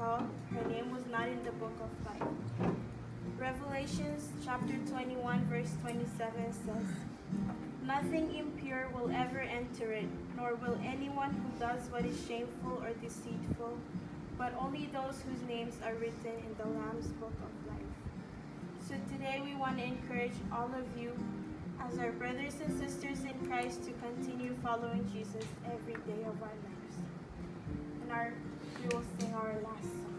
called, her name was not in the book of life. Revelations chapter 21 verse 27 says, "Nothing impure will ever enter it, nor will anyone who does what is shameful or deceitful, but only those whose names are written in the Lamb's book of life." So today we want to encourage all of you as our brothers and sisters in Christ to continue following Jesus every day of our lives. And we will sing our last song.